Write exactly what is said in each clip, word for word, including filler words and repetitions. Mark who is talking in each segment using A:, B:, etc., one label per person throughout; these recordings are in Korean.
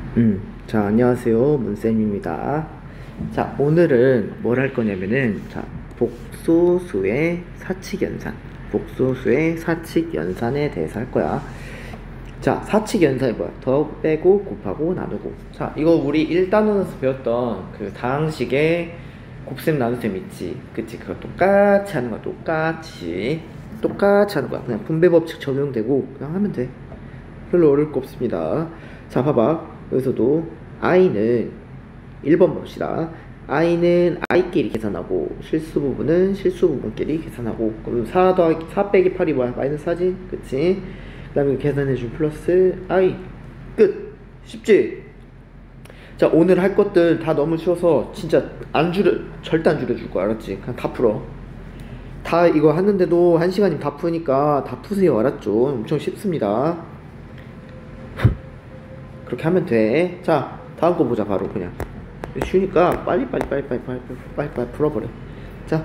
A: 음, 자, 안녕하세요. 문쌤입니다. 자, 오늘은 뭘 할 거냐면은, 자, 복소수의 사칙연산. 복소수의 사칙연산에 대해서 할 거야. 자, 사칙연산이 뭐야? 더 빼고 곱하고 나누고. 자, 이거 우리 일 단원에서 배웠던 그 다항식의 곱셈 나눗셈 있지. 그치? 그거 똑같이 하는 거야. 똑같이. 똑같이 하는 거야. 그냥 분배 법칙 적용되고, 그냥 하면 돼. 별로 어려울 거 없습니다. 자, 봐봐. 여기서도 i는 일 번 봅시다. i는 i끼리 계산하고 실수 부분은 실수 부분끼리 계산하고, 그럼 사 더하기 사 빼기 팔이 뭐야? 마이너스 사지? 그치? 그 다음에 계산해준 플러스 i. 끝! 쉽지? 자, 오늘 할 것들 다 너무 쉬워서 진짜 안 줄여, 절대 안 줄여줄 거야. 알았지? 그냥 다 풀어. 다 이거 하는데도 한 시간이면 다 푸니까 다 푸세요. 알았죠? 엄청 쉽습니다. 그렇게 하면 돼. 자, 다음 거 보자. 바로 그냥 쉬우니까 빨리 빨리 빨리 빨리 빨리 빨리 빨리 풀어버려. 자,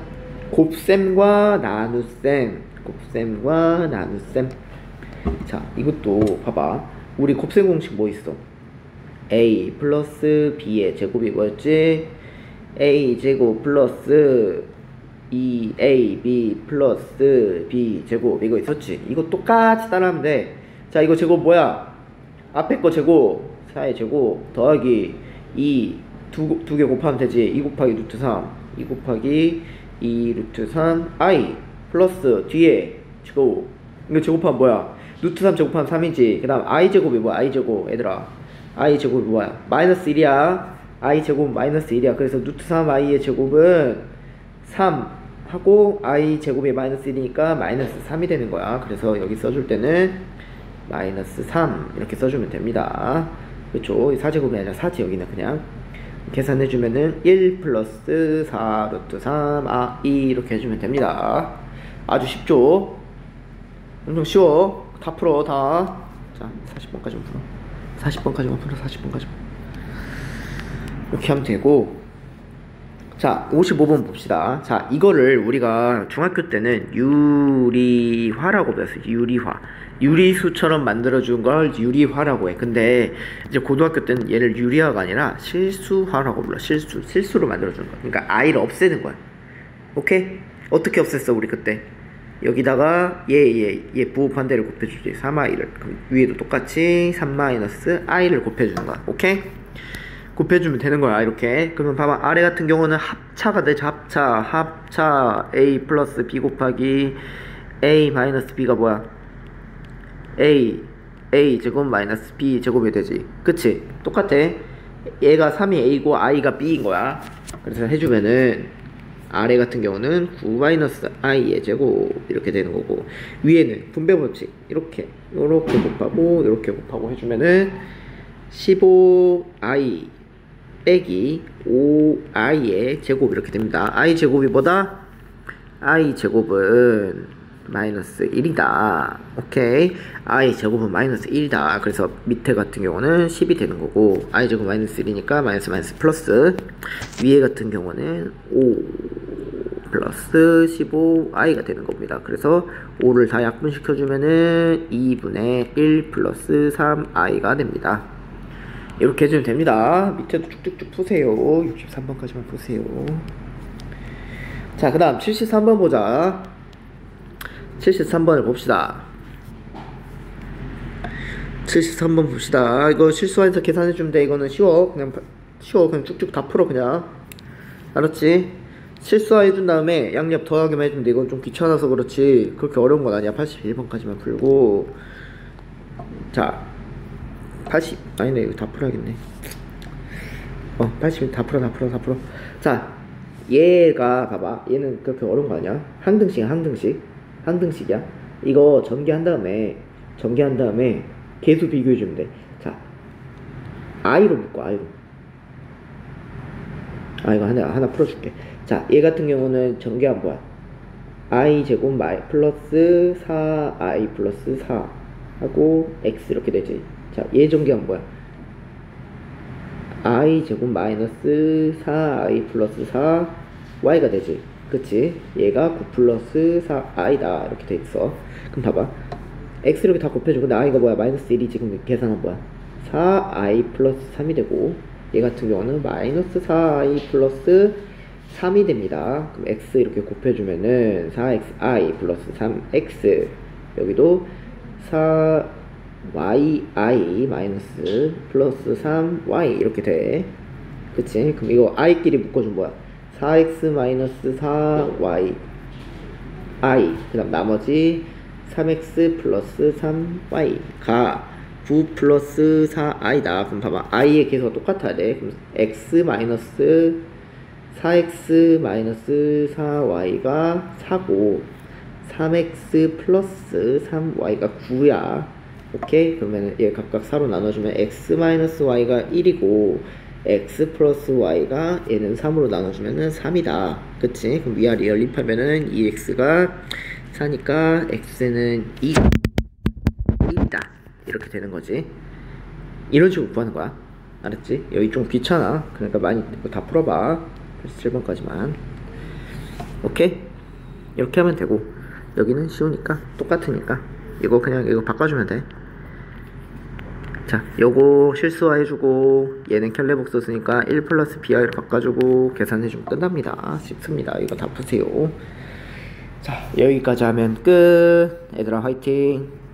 A: 곱셈과 나눗셈, 곱셈과 나눗셈. 자, 이것도 봐봐. 우리 곱셈 공식 뭐 있어? a 플러스 b의 제곱이 뭐였지? a 제곱 플러스 이 에이 비 플러스 b 제곱, 이거 있었지? 이거 똑같이 따라하면 돼. 자, 이거 제곱 뭐야? 앞에 거 제곱, 사의 제곱 더하기 이, 두, 두 개 곱하면 되지. 이 곱하기 루트 삼, 이 곱하기 이 루트 삼 i 플러스 뒤에 제곱, 이거 제곱하면 뭐야? 루트 삼 제곱하면 삼이지. 그 다음 i 제곱이 뭐야? i 제곱. 얘들아, i 제곱이 뭐야? 마이너스 일이야. i 제곱 마이너스 일이야. 그래서 루트 삼 i의 제곱은 삼 하고 i 제곱이 마이너스 일이니까 마이너스 삼이 되는 거야. 그래서 여기 써줄 때는 마이너스 삼 이렇게 써주면 됩니다. 그렇죠? 사 제곱이 아니라 사지. 여기는 그냥 계산해주면은 일 플러스 사 루트 삼 아 이 이렇게 해주면 됩니다. 아주 쉽죠? 엄청 쉬워. 다 풀어. 다. 자, 사십 번까지만 풀어. 사십 번까지만 풀어. 사십 번까지만 이렇게 하면 되고, 자, 오십오 번 봅시다. 자, 이거를 우리가 중학교 때는 유리화라고 배웠어요. 유리화. 유리수처럼 만들어준 걸 유리화라고 해. 근데 이제 고등학교 때는 얘를 유리화가 아니라 실수화라고 불러. 실수. 실수로 만들어준 거야. 그러니까 i를 없애는 거야. 오케이? 어떻게 없앴어, 우리 그때? 여기다가 얘, 얘, 얘 부호 반대를 곱해주지. 삼 아이를. 그럼 위에도 똑같이 삼 마이너스 i를 곱해주는 거야. 오케이? 곱해주면 되는 거야. 이렇게. 그러면 봐봐, 아래 같은 경우는 합차가 되죠. 합차. 합차 a 플러스 b 곱하기 a 마이너스 b가 뭐야? a a 제곱 마이너스 b 제곱이 되지. 그치? 똑같아. 얘가 삼이 a고 i가 b인 거야. 그래서 해주면은 아래 같은 경우는 구 마이너스 i의 제곱 이렇게 되는 거고, 위에는 분배 법칙 이렇게 요렇게 곱하고 요렇게 곱하고 해주면은 십오 아이 빼기 오 아이의 제곱 이렇게 됩니다. i 제곱이 뭐다? i 제곱은 마이너스 일이다. 오케이? i 제곱은 마이너스 일이다. 그래서 밑에 같은 경우는 십이 되는 거고, i 제곱 마이너스 일이니까 마이너스 마이너스 플러스, 위에 같은 경우는 오 플러스 십오 아이가 되는 겁니다. 그래서 오를 다 약분시켜주면은 이분의 일 플러스 삼 아이가 됩니다. 이렇게 해주면 됩니다. 밑에도 쭉쭉쭉 푸세요. 육십삼 번까지만 푸세요. 자, 그 다음 칠십삼 번 보자. 칠십삼 번을 봅시다. 칠십삼 번 봅시다. 이거 실수해서 계산해주면 돼. 이거는 쉬워. 그냥 쉬워. 그냥 쭉쭉 다 풀어. 그냥. 알았지? 실수해준 다음에 양옆 더하기만 해주면 돼. 이건 좀 귀찮아서 그렇지 그렇게 어려운 건 아니야. 팔십일 번까지만 풀고. 자, 팔십 아니네. 이거 다 풀어야겠네. 어 팔십 다 풀어 다 풀어 다 풀어. 자, 얘가 봐봐. 얘는 그렇게 어려운 거 아니야. 항등식이야. 항등식. 항등식이야. 이거 전개한 다음에 전개한 다음에 계수 비교해주면 돼. 자, i로 묶어. i로. 아, 이거 하나 하나 풀어줄게. 자, 얘 같은 경우는 전개한 뭐야? i 제곱 마이 플러스 사 아이 플러스 사 하고 x 이렇게 되지. 자, 얘 전개한 뭐야? i 제곱 마이너스 사 아이 플러스 사 y가 되지. 그치? 얘가 구 플러스 사 아이다 이렇게 돼 있어. 그럼 봐봐, x 이렇게 다 곱해주고, 근데 i가 뭐야? 마이너스 일이 지금 계산한 뭐야? 사 아이 플러스 삼이 되고, 얘 같은 경우는 마이너스 사 아이 플러스 삼이 됩니다. 그럼 x 이렇게 곱해주면은 사 엑스 아이 플러스 삼 엑스, 여기도 사 와이 아이 마이너스 플러스 삼 와이 이렇게 돼. 그치? 그럼 이거 i끼리 묶어준 뭐야? 사 엑스 마이너스 사 와이 i, 그 다음 나머지 삼 엑스 플러스 삼 와이가 구 플러스 사 아이다. 그럼 봐봐, i의 계수가 똑같아야 돼. 그럼 x 마이너스 사 엑스 마이너스 사 와이가 사고, 삼 엑스 플러스 삼 와이가 구야. 오케이? 그러면 얘 각각 사로 나눠주면 x 마이너스 y가 일이고, x 플러스 y가 얘는 삼으로 나눠주면은 삼이다. 그치? 그럼 위아래 연립하면은 이 x가 사니까 x는 이, 일이다. 이렇게 되는 거지. 이런 식으로 구하는 거야. 알았지? 여기 좀 귀찮아. 그러니까 많이 다 풀어봐. 칠 번까지만. 오케이? 이렇게 하면 되고, 여기는 쉬우니까 똑같으니까 이거 그냥 이거 바꿔주면 돼. 자, 요거 실수화 해주고, 얘는 켈레복스 쓰니까 일 플러스 비아이로 바꿔주고 계산해주면 끝납니다. 쉽습니다. 이거 다 푸세요. 자, 여기까지 하면 끝. 얘들아 화이팅.